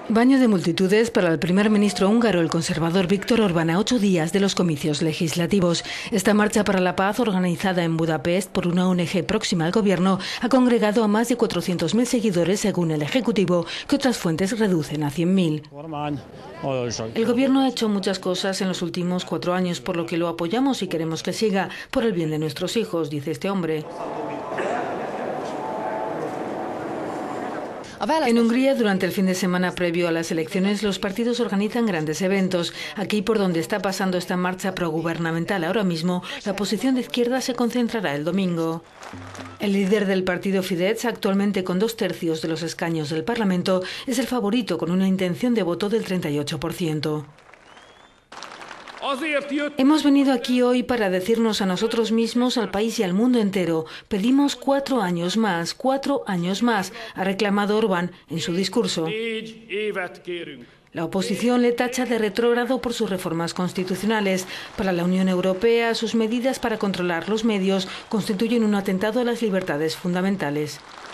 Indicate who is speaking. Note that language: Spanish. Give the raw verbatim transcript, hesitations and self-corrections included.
Speaker 1: Baño de multitudes para el primer ministro húngaro, el conservador Viktor Orbán, a ocho días de los comicios legislativos. Esta marcha para la paz, organizada en Budapest por una O N G próxima al gobierno, ha congregado a más de cuatrocientos mil seguidores, según el Ejecutivo, que otras fuentes reducen a cien mil. El gobierno ha hecho muchas cosas en los últimos cuatro años, por lo que lo apoyamos y queremos que siga, por el bien de nuestros hijos, dice este hombre. En Hungría, durante el fin de semana previo a las elecciones, los partidos organizan grandes eventos. Aquí, por donde está pasando esta marcha progubernamental ahora mismo, la oposición de izquierda se concentrará el domingo. El líder del partido Fidesz, actualmente con dos tercios de los escaños del Parlamento, es el favorito con una intención de voto del treinta y ocho por ciento. Hemos venido aquí hoy para decirnos a nosotros mismos, al país y al mundo entero: pedimos cuatro años más, cuatro años más, ha reclamado Orbán en su discurso. La oposición le tacha de retrógrado por sus reformas constitucionales. Para la Unión Europea, sus medidas para controlar los medios constituyen un atentado a las libertades fundamentales.